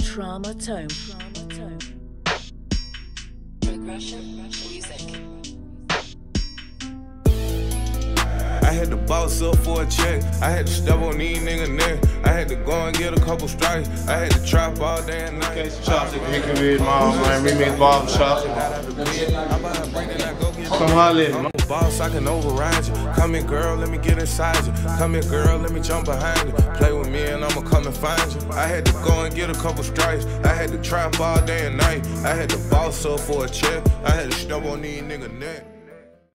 Trauma Tone. Progression music. I had to boss up for a check. I had to step on these niggas' neck. I had to go and get a couple strikes. I had to trap all day and night. Okay, Chopstick, Hickory, Mall, man, Remix Barbershop. Come holler at me. Boss, I can override you. Come here, girl, let me get inside you. Come here, girl, let me jump behind you. Play with me and I'ma come and find you. I had to go and get a couple strikes. I had to trap all day and night. I had to boss up for a check. I had to step on these niggas' neck.